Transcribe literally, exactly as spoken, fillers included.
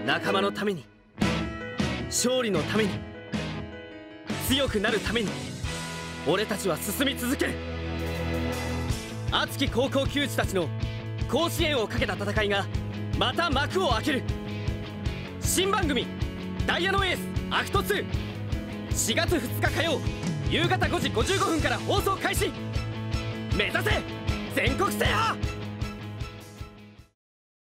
仲間のために、勝利のために、強くなるために、俺たちは進み続ける。熱き高校球児たちの甲子園をかけた戦いがまた幕を開ける。新番組「ダイヤのエースアクトツー」しがつふつか火曜夕方ごじごじゅうごふんから放送開始。目指せ全国制覇。